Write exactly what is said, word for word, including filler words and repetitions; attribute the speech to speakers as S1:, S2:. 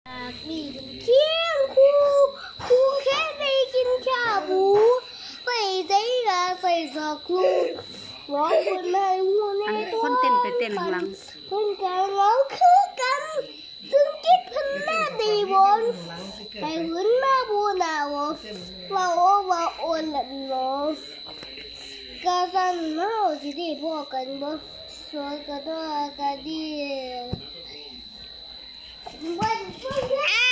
S1: มีเที่ยงครูครูแค่ได้กินชาบูไปใจกะใส่สอกครูร้องคนในหัวในตัวคนเต้นไปเต้นหลังคนกันร้องคือกันซึ่งคิดพันหน้าดีบนไปหุ่นมาบูนาวว่าโอว่าโอนหลับนอนกะสันเมาสิได้พอกันบ่สวยกะตัวกะดีวัน